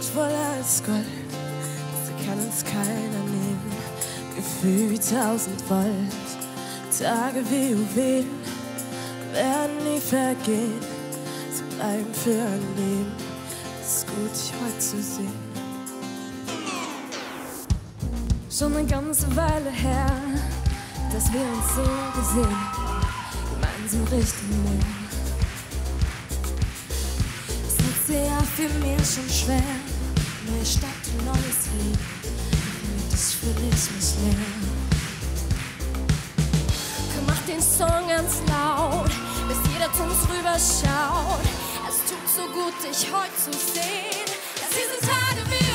voller als Gold, das kann uns keiner nehmen. Gefühl wie 1000 Volt, Tage wie Juwelen werden nie vergehen. Sie bleiben für ein Leben, es ist gut, dich heute zu sehen. Schon eine ganze Weile her, dass wir uns so gesehen, gemeinsam richtig nehmen. Es wird sehr für mich schon schwer, neue Stadt, ein neues Leben, damit das fühle ich mich leer. Komm, mach den Song ganz laut, bis jeder zu uns rüber schaut. Es tut so gut, dich heute zu sehen, dass diese Tage wieder